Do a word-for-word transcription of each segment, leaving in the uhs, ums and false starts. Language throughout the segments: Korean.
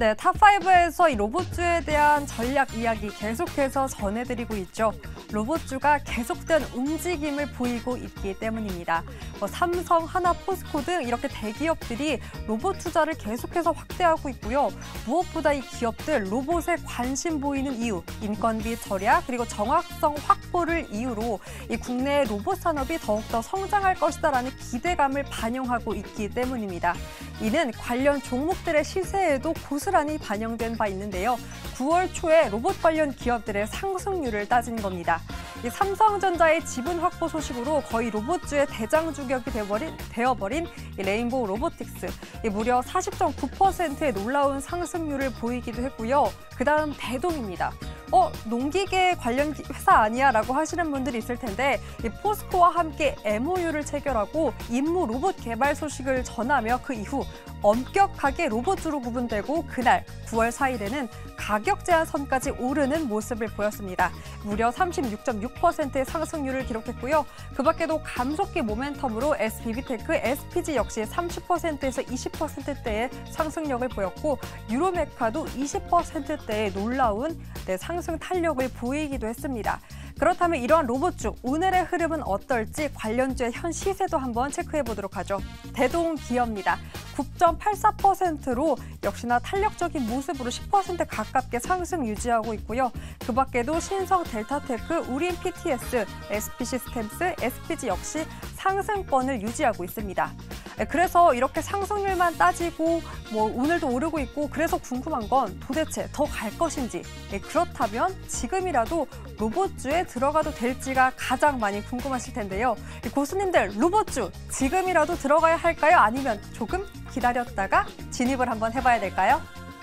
네, 탑파이브에서 이 로봇주에 대한 전략 이야기 계속해서 전해드리고 있죠. 로봇주가 계속된 움직임을 보이고 있기 때문입니다. 뭐 삼성, 하나, 포스코 등 이렇게 대기업들이 로봇 투자를 계속해서 확대하고 있고요. 무엇보다 이 기업들 로봇에 관심 보이는 이유, 인건비 절약 그리고 정확성 확보를 이유로 이 국내 로봇 산업이 더욱더 성장할 것이다라는 기대감을 반영하고 있기 때문입니다. 이는 관련 종목들의 시세에도 고스란히 반영된 바 있는데요. 구월 초에 로봇 관련 기업들의 상승률을 따진 겁니다. 이 삼성전자의 지분 확보 소식으로 거의 로봇주의 대장주격이 되어버린, 되어버린 이 레인보우 로보틱스. 이 무려 사십 점 구 퍼센트의 놀라운 상승률을 보이기도 했고요. 그다음 대동입니다. 어, 농기계 관련 회사 아니야? 라고 하시는 분들이 있을 텐데 이 포스코와 함께 엠오유를 체결하고 임무 로봇 개발 소식을 전하며 그 이후 엄격하게 로봇주로 구분되고 그날 구월 사일에는 가격 제한 선까지 오르는 모습을 보였습니다. 무려 삼십육 점 육 퍼센트의 상승률을 기록했고요. 그 밖에도 감속기 모멘텀으로 에스비비테크, 에스피지 역시 삼십 퍼센트에서 이십 퍼센트대의 상승력을 보였고 유로메카도 이십 퍼센트대의 놀라운 네, 상승 탄력을 보이기도 했습니다. 그렇다면 이러한 로봇주, 오늘의 흐름은 어떨지 관련주의 현 시세도 한번 체크해 보도록 하죠. 대동기업입니다. 구 점 팔사 퍼센트로 역시나 탄력적인 모습으로 십 퍼센트 가깝게 상승 유지하고 있고요. 그 밖에도 신성 델타테크, 우린 피티에스, 에스피시스템스, 에스피지 역시 상승권을 유지하고 있습니다. 그래서 이렇게 상승률만 따지고 뭐 오늘도 오르고 있고 그래서 궁금한 건 도대체 더 갈 것인지 그렇다면 지금이라도 로봇주에 들어가도 될지가 가장 많이 궁금하실 텐데요. 고수님들 로봇주 지금이라도 들어가야 할까요? 아니면 조금 기다렸다가 진입을 한번 해봐야 될까요?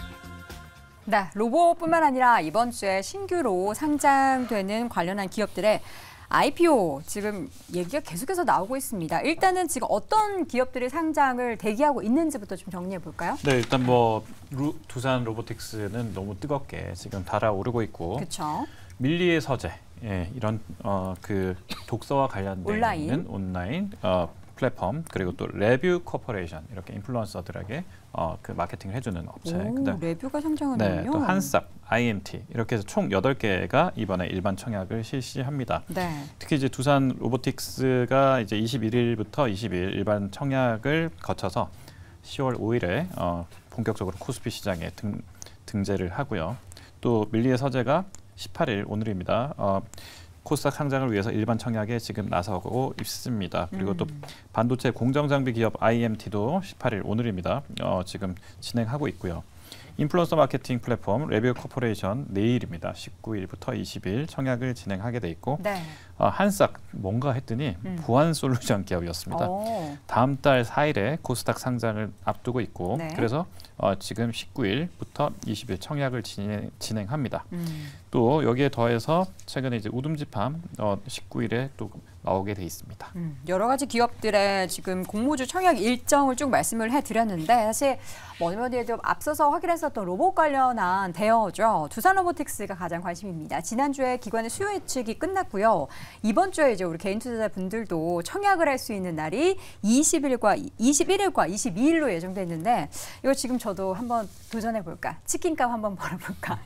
네, 로봇뿐만 아니라 이번 주에 신규로 상장되는 관련한 기업들의 아이피오 지금 얘기가 계속해서 나오고 있습니다. 일단은 지금 어떤 기업들이 상장을 대기하고 있는지부터 좀 정리해 볼까요? 네, 일단 뭐 루, 두산 로보틱스는 너무 뜨겁게 지금 달아오르고 있고, 그렇죠. 밀리의 서재, 예, 이런 어, 그 독서와 관련된 온라인. 있는 온라인 어, 플랫폼, 그리고 또 레뷰 코퍼레이션 이렇게 인플루언서들에게 어, 그 마케팅을 해주는 업체. 오, 그다음, 레뷰가 상장하는군요. 네, 또 한싹, 아이엠티 이렇게 해서 총 여덟 개가 이번에 일반 청약을 실시합니다. 네. 특히 이제 두산 로보틱스가 이제 이십일 일부터 이십 일 일반 청약을 거쳐서 시월 오일에 어, 본격적으로 코스피 시장에 등, 등재를 하고요. 또 밀리의 서재가 십팔 일 오늘입니다. 어, 코스닥 상장을 위해서 일반 청약에 지금 나서고 있습니다. 그리고 음. 또 반도체 공정장비 기업 아이엠티도 십팔 일 오늘입니다. 어, 지금 진행하고 있고요. 인플루언서 마케팅 플랫폼 레뷰 코퍼레이션 내일입니다. 십구 일부터 이십 일 청약을 진행하게 돼 있고 네. 어, 한싹 뭔가 했더니 음. 보안 솔루션 기업이었습니다. 오. 다음 달 사 일에 코스닥 상장을 앞두고 있고 네. 그래서 어, 지금 십구 일부터 이십 일 청약을 진행, 진행합니다. 음. 또 여기에 더해서 최근에 이제 우듬지팜 어, 십구 일에 또 나오게 돼 있습니다. 음, 여러 가지 기업들의 지금 공모주 청약 일정을 쭉 말씀을 해드렸는데 사실 뭐니 뭐니 해도 앞서서 확인했었던 로봇 관련한 대여죠. 두산 로보틱스가 가장 관심입니다. 지난주에 기관의 수요 예측이 끝났고요. 이번 주에 이제 우리 개인 투자자분들도 청약을 할 수 있는 날이 이십 일과 이십일 일과 이십이 일로 예정돼 있는데 이거 지금 저도 한번 도전해 볼까? 치킨값 한번 벌어볼까?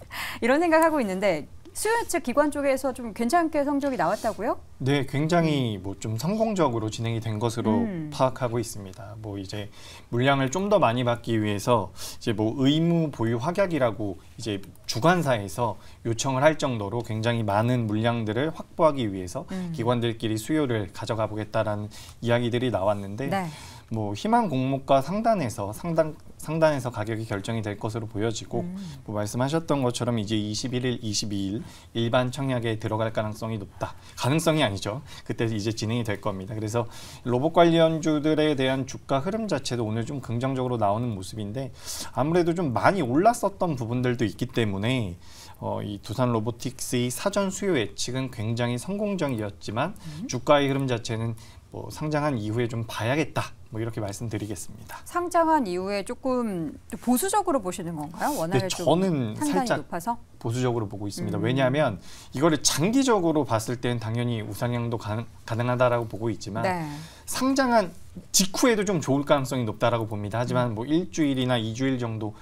이런 생각하고 있는데 수요 예측 기관 쪽에서 좀 괜찮게 성적이 나왔다고요? 네, 굉장히 뭐 좀 성공적으로 진행이 된 것으로 음. 파악하고 있습니다. 뭐 이제 물량을 좀 더 많이 받기 위해서 이제 뭐 의무 보유 확약이라고 이제 주관사에서 요청을 할 정도로 굉장히 많은 물량들을 확보하기 위해서 음. 기관들끼리 수요를 가져가 보겠다라는 이야기들이 나왔는데 네. 뭐 희망 공모가 상단에서 상단 상단에서 가격이 결정이 될 것으로 보여지고 음. 뭐 말씀하셨던 것처럼 이제 이십일 일, 이십이 일 일반 청약에 들어갈 가능성이 높다. 가능성이 아니죠. 그때 이제 진행이 될 겁니다. 그래서 로봇 관련주들에 대한 주가 흐름 자체도 오늘 좀 긍정적으로 나오는 모습인데 아무래도 좀 많이 올랐었던 부분들도 있기 때문에 어, 이 두산 로보틱스의 사전 수요 예측은 굉장히 성공적이었지만 음. 주가의 흐름 자체는 뭐 상장한 이후에 좀 봐야겠다. 뭐 이렇게 말씀드리겠습니다. 상장한 이후에 조금 보수적으로 보시는 건가요? 워낙에 네, 좀 저는 상단이 살짝 높아서? 보수적으로 보고 있습니다. 음. 왜냐하면 이거를 장기적으로 봤을 때는 당연히 우상향도 가능, 가능하다라고 보고 있지만 네. 상장한 직후에도 좀 좋을 가능성이 높다라고 봅니다. 하지만 뭐 일주일이나 이주일 정도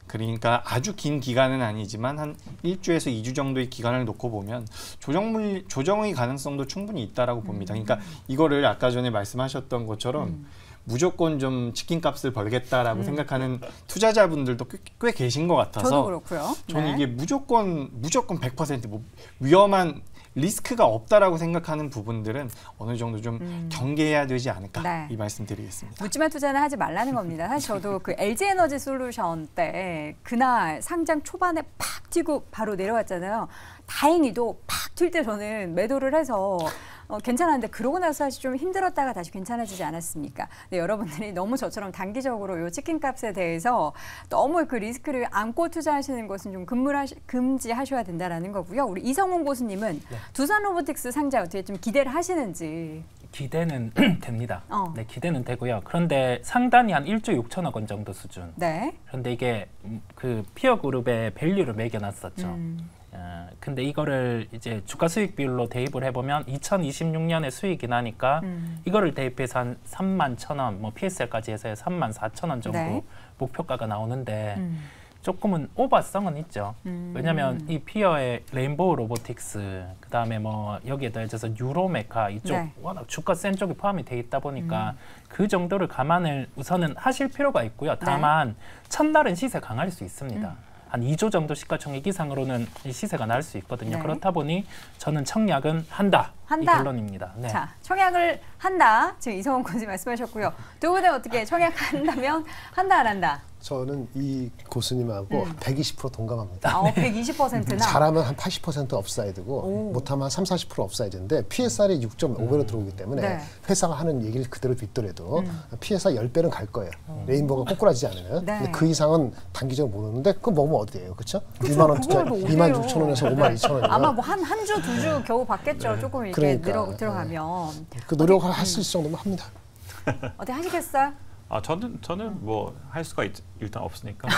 그러니까 아주 긴 기간은 아니지만 한 일 주에서 이 주 정도의 기간을 놓고 보면 조정물, 조정의 가능성도 충분히 있다라고 봅니다. 그러니까 이거를 아까 전에 말씀하셨던 것처럼 음. 무조건 좀 치킨값을 벌겠다라고 음. 생각하는 투자자분들도 꽤, 꽤 계신 것 같아서 저도 그렇고요. 저는 네. 이게 무조건 무조건 백 퍼센트 뭐 위험한 리스크가 없다라고 생각하는 부분들은 어느 정도 좀 음. 경계해야 되지 않을까 네. 이 말씀드리겠습니다. 묻지마 투자는 하지 말라는 겁니다. 사실 저도 그 엘지에너지 솔루션 때 그날 상장 초반에 팍 튀고 바로 내려왔잖아요. 다행히도 팍 튈 때 저는 매도를 해서 어, 괜찮았는데 그러고 나서 사실 좀 힘들었다가 다시 괜찮아지지 않았습니까? 네, 여러분들이 너무 저처럼 단기적으로 이 치킨값에 대해서 너무 그 리스크를 안고 투자하시는 것은 좀 금물하시, 금지하셔야 된다는 거고요. 우리 이성훈 고수님은 네. 두산 로보틱스 상장 어떻게 좀 기대를 하시는지. 기대는 됩니다. 어. 네, 기대는 되고요. 그런데 상단이 한 일조 육천억 원 정도 수준. 네. 그런데 이게 그 피어 그룹의 밸류를 매겨놨었죠. 음. 어, 근데 이거를 이제 주가 수익 비율로 대입을 해보면 이천이십육 년에 수익이 나니까 음. 이거를 대입해서 한 삼만 천 원, 뭐 피에스알까지 해서 삼만 사천 원 정도 네. 목표가가 나오는데 음. 조금은 오버성은 있죠. 음. 왜냐하면 이 피어의 레인보우 로보틱스, 그 다음에 뭐 여기에 더해져서 유로메카 이쪽 네. 워낙 주가 센 쪽이 포함이 돼 있다 보니까 음. 그 정도를 감안을 우선은 하실 필요가 있고요. 다만 네. 첫날은 시세 강할 수 있습니다. 음. 한 이조 정도 시가총액 이상으로는 시세가 날 수 있거든요. 네. 그렇다 보니 저는 청약은 한다. 한다. 이 결론입니다. 네. 자, 청약을 한다. 지금 이성훈 고수님 말씀하셨고요. 두 분은 어떻게 청약한다면 한다 안 한다? 저는 이 고수님하고 음. 백이십 퍼센트 동감합니다. 아, 백이십 퍼센트나? 잘하면 한 팔십 퍼센트 업사이드고 오. 못하면 한 삼십, 사십 퍼센트 업사이드인데 피에스알이 육 점 오 배로 음. 들어오기 때문에 네. 회사가 하는 얘기를 그대로 빗더라도 음. 피에스알 십 배는 갈 거예요. 음. 레인보우가 꼬꾸라지지 않으면. 네. 근데 그 이상은 단기적으로 못 오는데 그건 먹으면 어디예요? 그렇죠? 이만 원 투자, 이만 육천 원에서 오만 이천 원이면. 아마 뭐 한 한 주, 두 주 겨우 받겠죠. 네. 조금 이렇게 그러니까, 늘어 들어가면. 네. 그 노력을 할 수 있을 정도면 합니다. 어떻게 하시겠어요? 아 저는 저는 뭐 할 수가 있, 일단 없으니까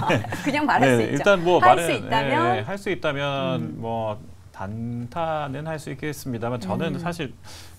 그냥 말할 네, 수 있죠. 일단 뭐 할 수 있다면 네, 할 수 있다면 음. 뭐 단타는 할 수 있겠습니다만 저는 음. 사실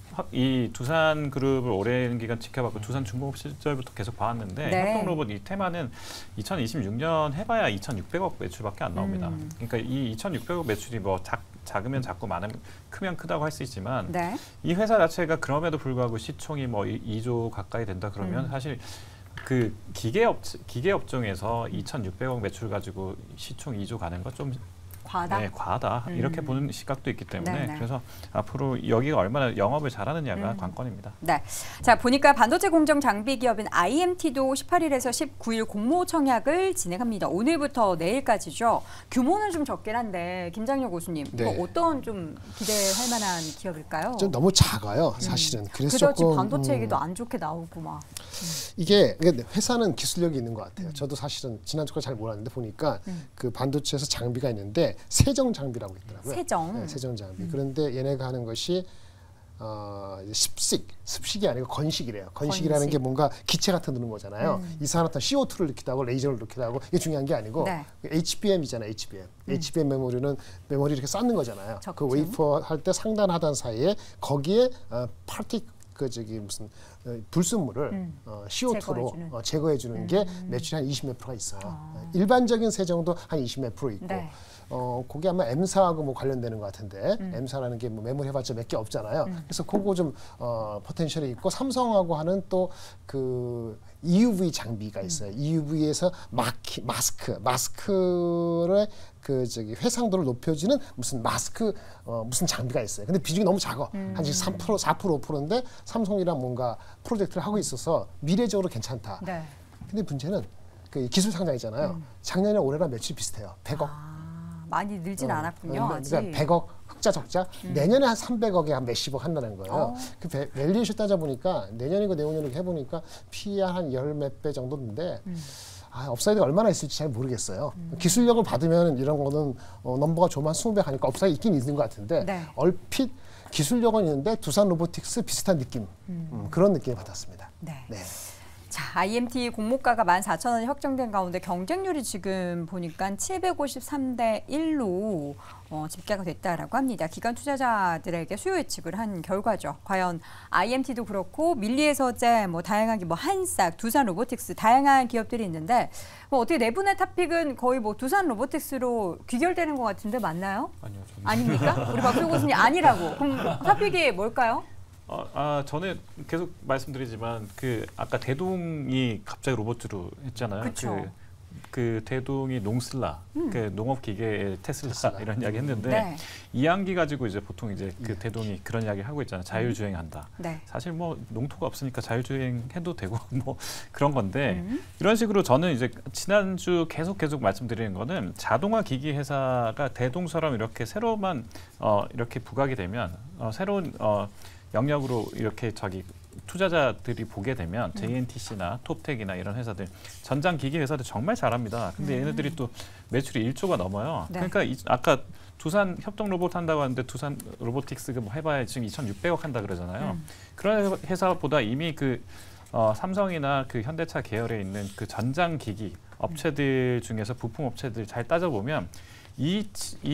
이 두산 그룹을 오랜 기간 지켜봤고 두산 중공업 시절부터 계속 봐왔는데 네. 협동로봇 이 테마는 이천이십육 년 해봐야 이천육백억 매출밖에 안 나옵니다. 음. 그러니까 이 이천육백억 매출이 뭐 작, 작으면 작고 많으면 크면 크다고 할 수 있지만 네. 이 회사 자체가 그럼에도 불구하고 시총이 뭐 이조 가까이 된다 그러면 음. 사실 그 기계업 기계업종에서 이천육백억 매출 가지고 시총 이조 가는 건 좀 과하다. 네, 과하다. 음. 이렇게 보는 시각도 있기 때문에 네네. 그래서 앞으로 여기가 얼마나 영업을 잘하느냐가 음. 관건입니다. 네. 자, 보니까 반도체 공정 장비 기업인 아이엠티도 십팔 일에서 십구 일 공모 청약을 진행합니다. 오늘부터 내일까지죠. 규모는 좀 적긴 한데 김장렬 고수님, 네. 이거 어떤 좀 기대할 만한 기업일까요? 좀 너무 작아요, 사실은. 음. 그래서 그렇지, 조금 반도체 음. 얘기도 안 좋게 나오고 막. 음. 이게 회사는 기술력이 있는 것 같아요. 음. 저도 사실은 지난주까지 잘 몰랐는데 보니까 음. 그 반도체에서 장비가 있는데 세정 장비라고 있더라고요. 세정. 네, 세정 장비. 음. 그런데 얘네가 하는 것이 어, 습식, 습식이 아니고 건식이래요. 건식이라는 건식. 게 뭔가 기체 같은 넣는 거잖아요. 음. 이산화탄 씨오투를 넣기도 하고 레이저를 넣기도 하고 이게 중요한 게 아니고 네. 에이치비엠이잖아요. 에이치비엠. 음. 에이치비엠 메모리는 메모리 이렇게 쌓는 거잖아요. 적중. 그 웨이퍼 할 때 상단 하단 사이에 거기에 어, 파티 그 저기 무슨 어, 불순물을 음. 어, 씨오투로 제거해주는, 어, 제거해주는 음. 게 매출이 한 이십 몇 프로가 있어요. 아. 일반적인 세정도 한 이십 몇 프로 있고 네. 어, 그게 아마 M사하고 뭐 관련되는 것 같은데 음. M사라는 게 뭐 메모리 해봤자 몇 개 없잖아요. 음. 그래서 그거 좀 어, 포텐셜이 있고 삼성하고 하는 또 그 이유브이 장비가 있어요. 음. 이유브이에서 마키, 마스크, 마스크를 그 저기 회상도를 높여주는 무슨 마스크 어, 무슨 장비가 있어요. 근데 비중이 너무 작아. 음. 한 삼 퍼센트, 사 퍼센트, 오 퍼센트인데 삼성이랑 뭔가 프로젝트를 하고 있어서 미래적으로 괜찮다. 네. 근데 문제는 그 기술 상장이잖아요. 음. 작년에 올해랑 매출이 비슷해요. 백억. 아, 많이 늘진 어, 않았군요. 그러니까 아직. 백억 흑자 적자. 음. 내년에 한 삼백억에 한 몇십억 한다는 거예요. 어. 그 밸류에이션 따져보니까 내년이고 내후년이고 해보니까 피이 한 열 몇 배 정도인데 음. 아, 업사이드가 얼마나 있을지 잘 모르겠어요. 음. 기술력을 받으면 이런 거는 어, 넘버가 좀 한 이십 배 가니까 업사이드 있긴 있는 것 같은데 네. 얼핏 기술력은 있는데 두산 로보틱스 비슷한 느낌 음. 음, 그런 느낌을 받았습니다. 네. 네. 자, 아이엠티 공모가가 만 사천 원이 확정된 가운데 경쟁률이 지금 보니까 칠백오십삼 대 일로 어, 집계가 됐다라고 합니다. 기관 투자자들에게 수요 예측을 한 결과죠. 과연 아이엠티도 그렇고 밀리에서제 뭐 다양하게 뭐 한싹, 두산 로보틱스 다양한 기업들이 있는데 뭐 어떻게 내분의 탑픽은 거의 뭐 두산 로보틱스로 귀결되는 것 같은데 맞나요? 아니요. 저는. 아닙니까? 우리 박수 교수님 아니라고. 그럼 탑픽이 뭘까요? 어, 아, 저는 계속 말씀드리지만 그 아까 대동이 갑자기 로봇으로 했잖아요. 그쵸. 그, 그 대동이 농슬라, 음. 그 농업 기계의 테슬라, 테슬라 이런 이야기 했는데 네. 이항기 가지고 이제 보통 이제 그 대동이 그런 이야기 하고 있잖아요. 자율주행한다. 네. 사실 뭐 농토가 없으니까 자율주행해도 되고 뭐 그런 건데 음. 이런 식으로 저는 이제 지난주 계속 계속 말씀드리는 거는 자동화 기기 회사가 대동처럼 이렇게 새로만 어, 이렇게 부각이 되면 어, 새로운 어, 영역으로 이렇게 저기 투자자들이 보게 되면 음. 제이엔티씨나 톱텍이나 이런 회사들 전장 기기 회사들 정말 잘합니다. 근데 음. 얘네들이 또 매출이 일조가 넘어요. 네. 그러니까 이, 아까 두산 협동 로봇 한다고 하는데 두산 로보틱스가 뭐 해봐야 지금 이천육백억 한다 그러잖아요. 음. 그런 회사보다 이미 그 어, 삼성이나 그 현대차 계열에 있는 그 전장 기기 업체들 중에서 부품 업체들 잘 따져보면 이,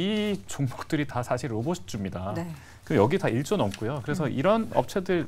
이 종목들이 다 사실 로봇주입니다. 네. 여기 다 일조 넘고요. 그래서 음. 이런 업체들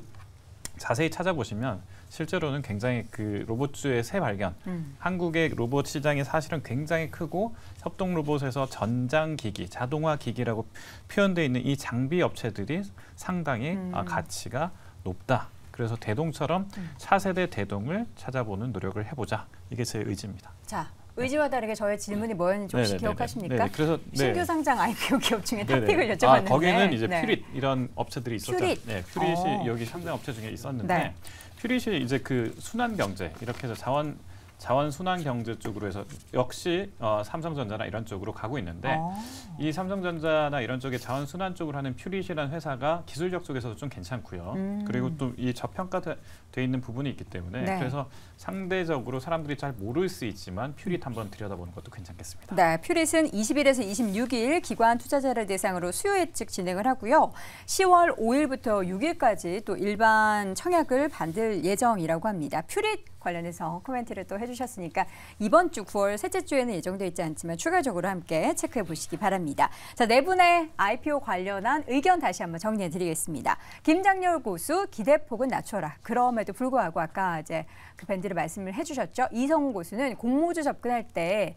자세히 찾아보시면 실제로는 굉장히 그 로봇주의 새 발견. 음. 한국의 로봇 시장이 사실은 굉장히 크고 협동 로봇에서 전장 기기, 자동화 기기라고 표현되어 있는 이 장비 업체들이 상당히 음. 아, 가치가 높다. 그래서 대동처럼 음. 차세대 대동을 찾아보는 노력을 해보자. 이게 제 의지입니다. 자. 의지와 다르게 저의 질문이 뭐였는지 혹시 네네네네. 기억하십니까? 네네. 그래서 네. 신규 상장 아이피오 기업 중에 탑픽을 여쭤봤는데 아, 거기는 이제 네. 퓨릿 이런 업체들이 있었죠. 퓨릿. 네, 퓨릿이 오. 여기 상장 업체 중에 있었는데 네. 퓨릿이 이제 그 순환 경제 이렇게 해서 자원 자원 순환 경제 쪽으로 해서 역시 어, 삼성전자나 이런 쪽으로 가고 있는데 오. 이 삼성전자나 이런 쪽에 자원 순환 쪽으로 하는 퓨릿이라는 회사가 기술력 쪽에서도 좀 괜찮고요. 음. 그리고 또 이 저평가돼 있는 부분이 있기 때문에 네. 그래서 상대적으로 사람들이 잘 모를 수 있지만 퓨릿 한번 들여다보는 것도 괜찮겠습니다. 네, 퓨릿은 이십 일에서 이십육 일 기관 투자자를 대상으로 수요 예측 진행을 하고요. 시월 오일부터 육 일까지 또 일반 청약을 받을 예정이라고 합니다. 퓨릿 관련해서 코멘트를 또 해주셨으니까 이번 주 구월 셋째 주에는 예정돼 있지 않지만 추가적으로 함께 체크해 보시기 바랍니다. 자, 네 분의 아이피오 관련한 의견 다시 한번 정리해 드리겠습니다. 김장렬 고수 기대폭은 낮춰라. 그럼에도 불구하고 아까 이제 그 밴드를 말씀을 해주셨죠. 이성우 고수는 공모주 접근할 때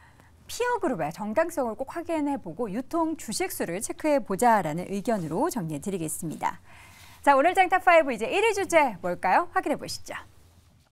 피어 그룹의 정당성을 꼭 확인해보고 유통 주식수를 체크해보자라는 의견으로 정리해 드리겠습니다. 자, 오늘 장 탑 파이브 이제 일 위 주제 뭘까요? 확인해 보시죠.